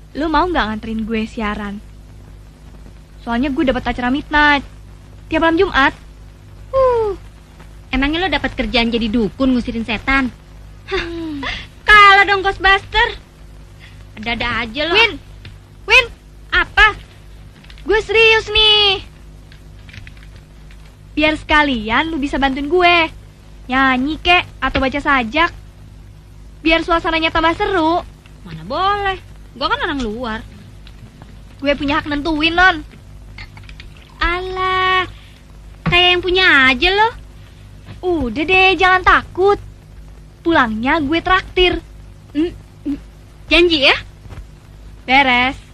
lu mau nggak nganterin gue siaran? Soalnya gue dapat acara midnight tiap malam Jumat. Emangnya lo dapat kerjaan jadi dukun ngusirin setan? Kalah dong Ghostbuster. Ada-ada aja lo. Win, Apa? gue serius nih. Biar sekalian lu bisa bantuin gue nyanyi kek atau baca sajak. Biar suasananya tambah seru. Mana boleh. Gue kan orang luar. Gue punya hak nentuin, Non. Alah, kayak yang punya aja lo. Udah deh, jangan takut. Pulangnya gue traktir. Janji ya? Beres.